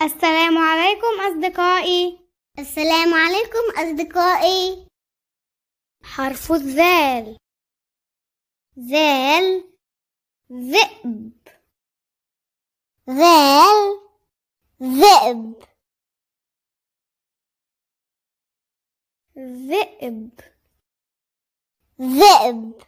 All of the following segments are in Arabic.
السلام عليكم أصدقائي. السلام عليكم أصدقائي. حرف الذال. ذال ذئب. ذال ذئب. ذئب ذئب.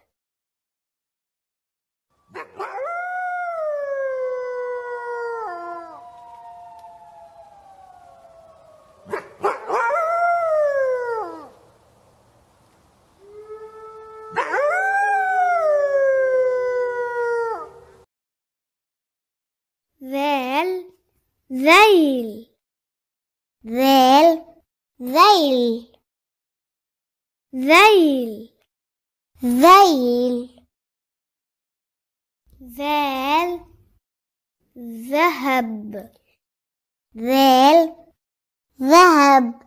ذال ذيل. ذال ذيل. ذيل ذيل. ذال ذهب. ذال ذهب.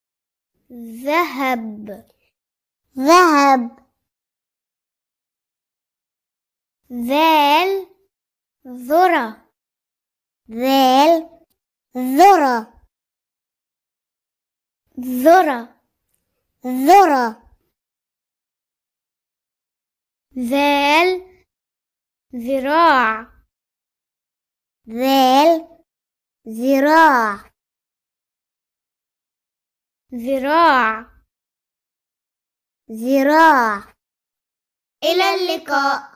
ذهب ذهب. ذال ذرة. ذال ذرة. ذرة ذرة. ذال ذراع. ذال ذراع. ذراع ذراع. إلى اللقاء.